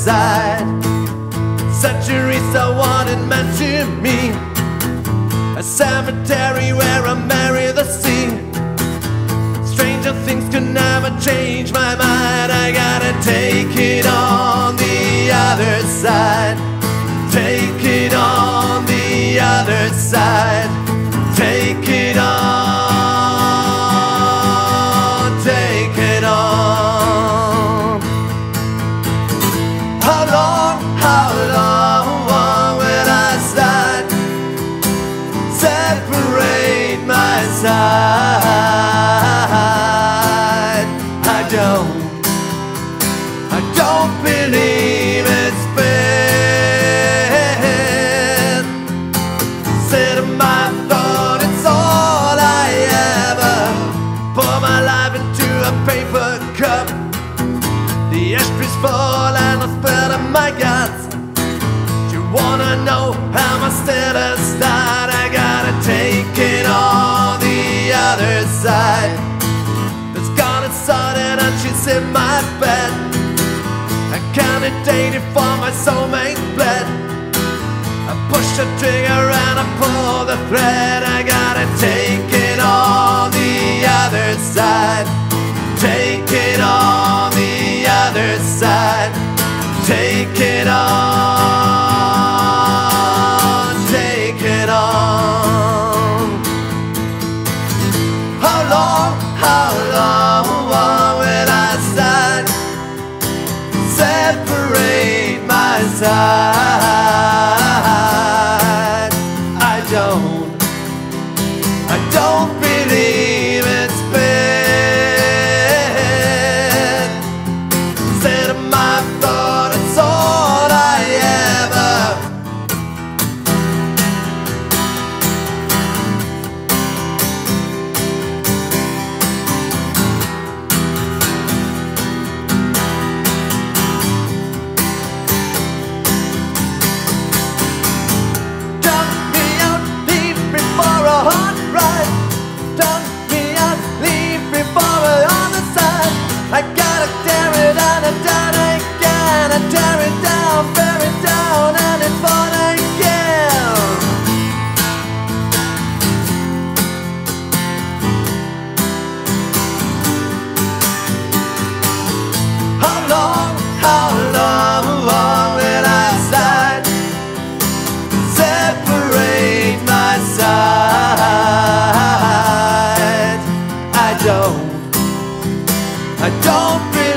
side. Centuries so what it meant to me. A cemetery where I marry the sea. Stranger things could never change my mind. I gotta take it on the other side. Take it on the other side. Take it on. Take it on. How long will I stand? Separate my side. I don't believe it's been said of my thought. It's all I ever pour my life into a paper cup. The ashtrays fall and I spill in my guts. Do you wanna know how my status died? I gotta take it on the other side. It's gone and sorted and she's in my bed. I candidated for my soulmate bled. I push the trigger and I pull the thread. I gotta take it on the other side. Take it on the other side. Take it on. Take it on. How long will I stand? Separate my side. I don't believe it's been said of my thought. It's all I ever. Dump me out, leave me for a hot ride. Dump me out, leave me for a other side. I gotta tear it down and down again. I tear it down, bear it down, and it's fun again. How long will I stand? Separate my side. I don't believe